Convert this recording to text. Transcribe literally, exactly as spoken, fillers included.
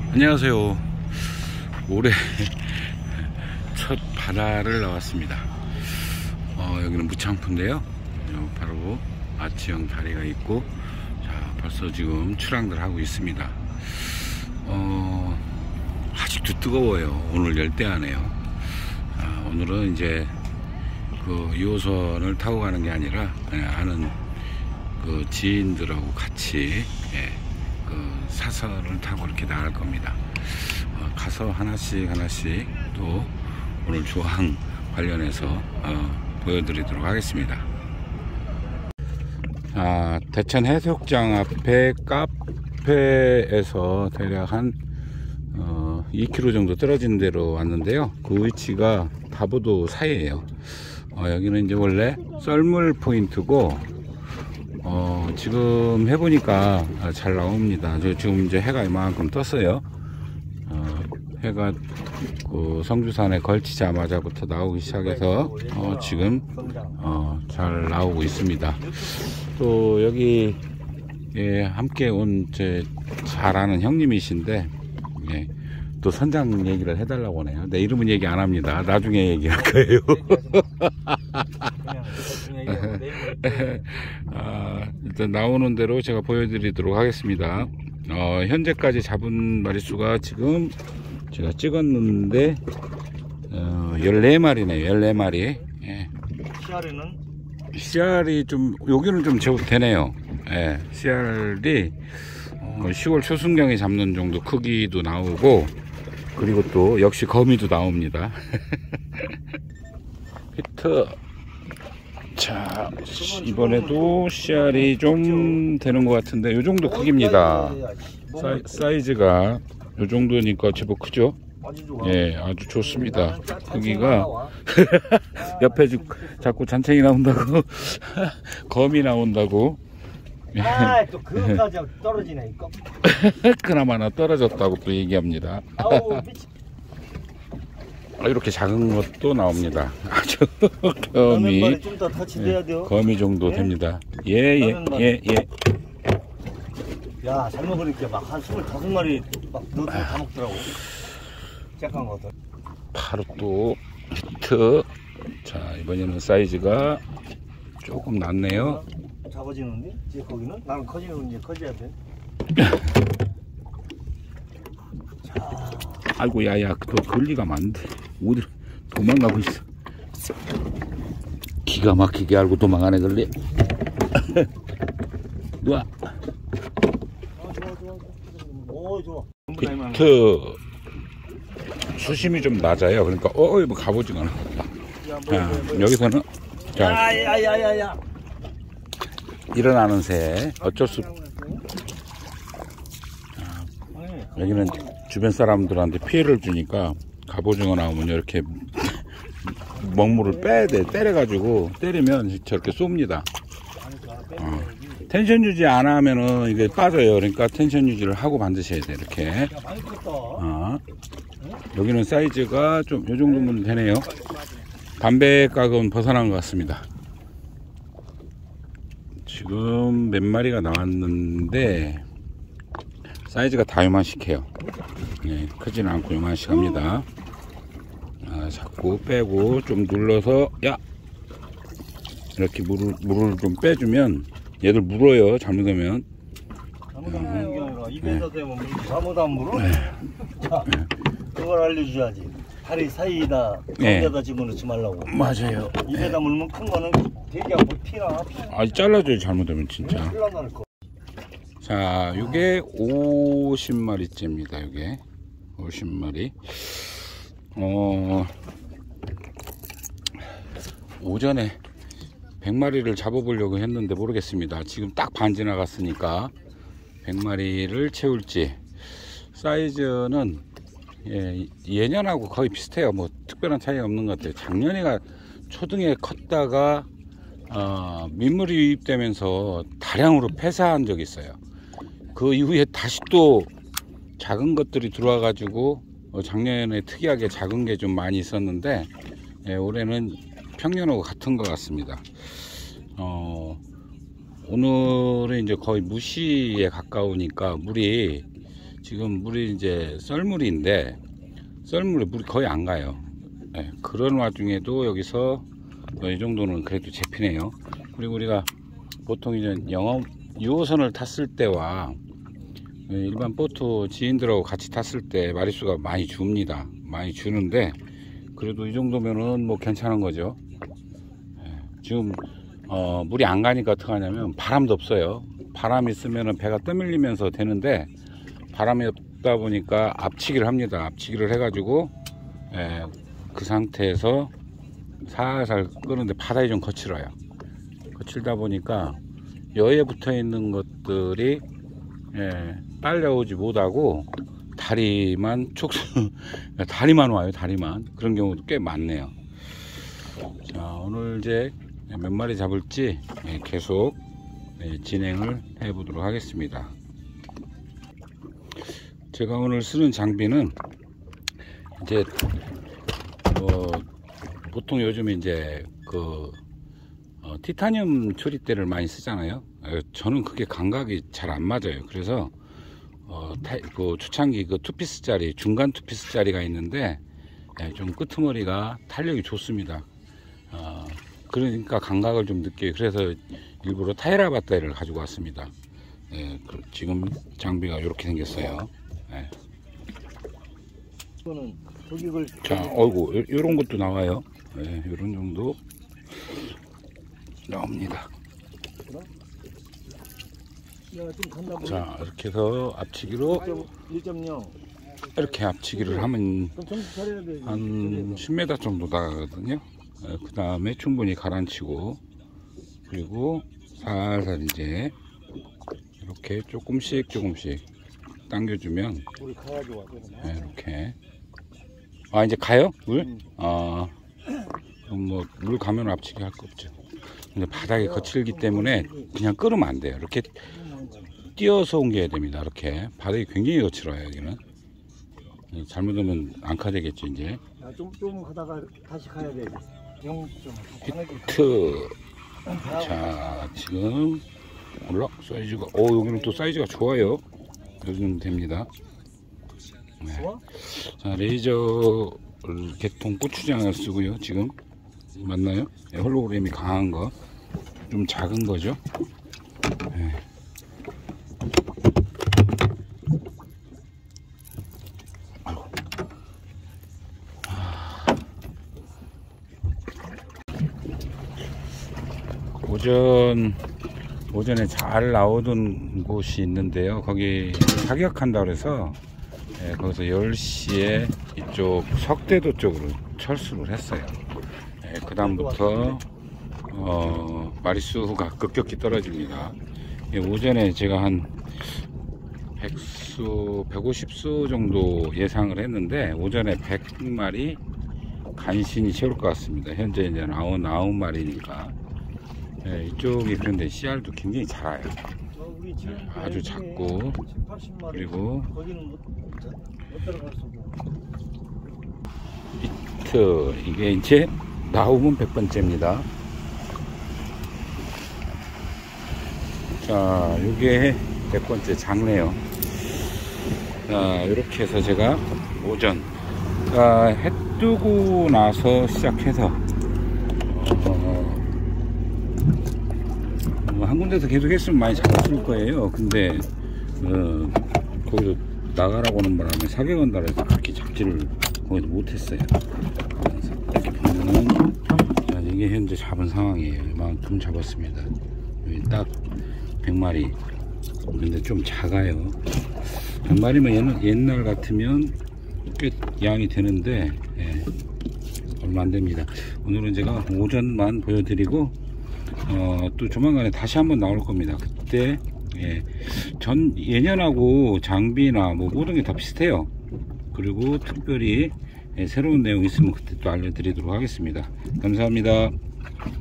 안녕하세요. 올해 첫 바다를 나왔습니다. 어, 여기는 무창포인데요. 바로 아치형 다리가 있고, 자, 벌써 지금 출항들 하고 있습니다. 어, 아직도 뜨거워요. 오늘 열대야네요. 아, 오늘은 이제 그 이 호선을 타고 가는 게 아니라 아는 그 지인들하고 같이, 예, 그 사설을 타고 이렇게 나갈 겁니다. 어, 가서 하나씩 하나씩 또 오늘 조항 관련해서 어, 보여드리도록 하겠습니다. 아, 대천 해수욕장 앞에 카페에서 대략 한 어, 이 킬로미터 정도 떨어진 데로 왔는데요. 그 위치가 다부도 사이에요. 어, 여기는 이제 원래 썰물 포인트고, 어, 지금 해보니까 잘 나옵니다. 저 지금 이제 해가 이만큼 떴어요. 어, 해가 그 성주산에 걸치자마자부터 나오기 시작해서 어, 지금 어, 잘 나오고 있습니다. 또 여기 예, 함께 온 제 잘 아는 형님이신데, 예, 또 선장 얘기를 해달라고 하네요. 내 이름은 얘기 안 합니다. 나중에 얘기할 거예요. 아, 일단 나오는 대로 제가 보여드리도록 하겠습니다. 어, 현재까지 잡은 마리수가 지금 제가 찍었는데 어, 열네 마리네요. 열네 마리. 예. 씨알은? 씨알이 좀 여기는 좀 제법 되네요. 예, 씨알이 어, 시월 초순경에 잡는 정도 크기도 나오고, 그리고 또 역시 거미도 나옵니다. 히트. 자, 이번에도 씨알이 좀 되는 것 같은데 요 정도 크기입니다. 사이, 사이즈가 요 정도니까 제법 크죠? 예, 아주 좋습니다. 크기가 옆에 자꾸 잔챙이 나온다고 거미 나온다고. 아, 또 그것까지 떨어지네 이거. 그나마나 떨어졌다고 또 얘기합니다. 아우, 아, 이렇게 작은 것도 나옵니다. 아주 거미, 좀 더 터치돼야 돼요. 거미 정도 예? 됩니다. 예예예 예, 예. 야, 잘 먹으니까 막 한 스물다섯 마리 막 넣어서 다 먹더라고. 약간 것들. 바로 또 히트. 자, 이번에는 사이즈가 조금 낮네요. 작아지는데? 이제 거기는? 나는 커지는 이제 커져야 돼. 자. 아이고, 야야, 또 걸리가 많은데 어디 도망가고 있어. 기가 막히게 알고 도망가네 걸리. 누아. 어, 좋아, 좋아, 좋아. 오, 좋아. 히트. 수심이 좀 낮아요. 그러니까 어, 뭐 갑오징어. 자, 여기서는 자, 야야야야야. 일어나는 새 어쩔 수. 자, 여기는 주변 사람들한테 피해를 주니까 갑오징어 나오면 이렇게 먹물을 빼야 돼. 때려가지고 때리면 저렇게 쏩니다. 어. 텐션 유지 안 하면은 이게 빠져요. 그러니까 텐션 유지를 하고 반드시 해야 돼. 이렇게. 어. 여기는 사이즈가 좀 요 정도면 되네요. 담배각은 벗어난 것 같습니다. 지금 몇 마리가 나왔는데 사이즈가 다 요만씩해요. 네, 크지는 않고 요만씩 합니다. 아, 자꾸 빼고 좀 눌러서, 야, 이렇게 물을 물을 좀 빼주면 얘들 물어요. 잘못하면. 잘못하는 게 아니라 입에서 대면 잘못한 물을. 네. 자, 그걸 알려줘야지. 다리 사이에다 가운데다 네. 집어넣지 말라고. 맞아요. 입에다 물면 큰 거는 되게 뭐 피나. 아, 잘라줘요. 잘못하면 진짜. 자, 요게 오십 마리째입니다. 요게 오십 마리. 어, 오전에 백 마리를 잡아보려고 했는데 모르겠습니다. 지금 딱 반 지나갔으니까 백 마리를 채울지. 사이즈는 예, 예년하고 거의 비슷해요. 뭐 특별한 차이가 없는 것 같아요. 작년에가 초등에 컸다가 어, 민물이 유입되면서 다량으로 폐사한 적이 있어요. 그 이후에 다시 또 작은 것들이 들어와 가지고 어, 작년에 특이하게 작은 게 좀 많이 있었는데, 예, 올해는 평년하고 같은 것 같습니다. 어, 오늘은 이제 거의 무시에 가까우니까 물이 지금 물이 이제 썰물인데 썰물에 물이 거의 안 가요. 예, 그런 와중에도 여기서 이 정도는 그래도 잡히네요. 그리고 우리가 보통 이제 영업 유 호선을 탔을 때와 일반 보트 지인들하고 같이 탔을 때 마리수가 많이 줍니다. 많이 주는데 그래도 이 정도면은 뭐 괜찮은 거죠. 예, 지금 어, 물이 안 가니까 어떻게 하냐면 바람도 없어요. 바람이 있으면은 배가 떠밀리면서 되는데 바람이 없다 보니까 앞치기를 합니다. 앞치기를 해가지고 예, 그 상태에서 살살 끄는데 바닥이 좀 거칠어요. 거칠다 보니까 여에 붙어 있는 것들이 예, 딸려오지 못하고 다리만 촉수 다리만 와요. 다리만. 그런 경우도 꽤 많네요. 자, 오늘 이제 몇 마리 잡을지 예, 계속 예, 진행을 해 보도록 하겠습니다. 제가 오늘 쓰는 장비는 이제 어, 보통 요즘에 이제 그 어, 티타늄 초리대를 많이 쓰잖아요. 어, 저는 그게 감각이 잘 안 맞아요. 그래서 어, 타, 그 초창기 그 투피스짜리 중간 투피스짜리가 있는데 예, 좀 끄트머리가 탄력이 좋습니다. 어, 그러니까 감각을 좀 느껴요. 그래서 일부러 타이라 배터리를 가지고 왔습니다. 예, 그, 지금 장비가 이렇게 생겼어요. 예. 이거는 저기를 자, 어이구, 요, 요런 것도 나와요. 예, 요런 정도 나옵니다. 야, 좀 간다 보네. 자, 이렇게 해서 앞치기로 일 점 영. 이렇게 앞치기를 하면 그럼 정신 차려야 돼. 한 십 미터 정도 나가거든요. 그 다음에 충분히 가라앉히고 그리고 살살 이제 이렇게 조금씩 조금씩 당겨주면 우리 가야지 와. 네, 이렇게 아 이제 가요? 물? 음. 아 그럼 뭐 물 가면 앞치기 할 거 없죠. 근데 바닥이 거칠기 때문에 그냥 끓으면 안 돼요. 이렇게 띄어서 옮겨야 됩니다. 이렇게 바닥이 굉장히 거칠어요. 여기는 잘못하면 앙카되겠죠 이제. 야, 좀, 좀 가다가 다시 가야 돼. 영 점. 히트. 자, 지금 올라 사이즈가 오 여기는 또 사이즈가 좋아요. 여기는 됩니다. 네. 자, 레이저 개통 고추장을 쓰고요. 지금 맞나요? 네, 홀로그램이 강한 거, 좀 작은 거죠. 네. 오전 오전에 잘 나오던 곳이 있는데요. 거기 사격한다 그래서 예, 거기서 열 시에 이쪽 석대도 쪽으로 철수를 했어요. 예, 그 다음부터 어, 마리수가 급격히 떨어집니다. 예, 오전에 제가 한 백 수, 백오십 수 정도 예상을 했는데 오전에 백 마리 간신히 채울 것 같습니다. 현재 이제 나온 아홉 마리니까. 네, 이쪽이 그런데 씨알도 굉장히 작아요. 네, 아주 작고 그리고 비트 이게 이제 나오면 백 번째입니다. 자, 요게 백 번째 작네요. 자, 이렇게 해서 제가 오전 아, 해 뜨고 나서 시작해서 어, 한 군데서 계속 했으면 많이 잡았을 거예요. 근데 어, 거기서 나가라고 하는 바람에 사격한다 해서 그렇게 잡지를 거기서 못했어요. 그래서 이렇게 보면은 자, 이게 현재 잡은 상황이에요. 이만큼 잡았습니다. 여기 딱 백 마리. 근데 좀 작아요. 백 마리면 옛날, 옛날 같으면 꽤 양이 되는데 예, 얼마 안 됩니다. 오늘은 제가 오전만 보여드리고 어, 또 조만간에 다시 한번 나올 겁니다. 그때 예, 전 예년하고 장비나 뭐 모든 게 다 비슷해요. 그리고 특별히 예, 새로운 내용 있으면 그때 또 알려드리도록 하겠습니다. 감사합니다.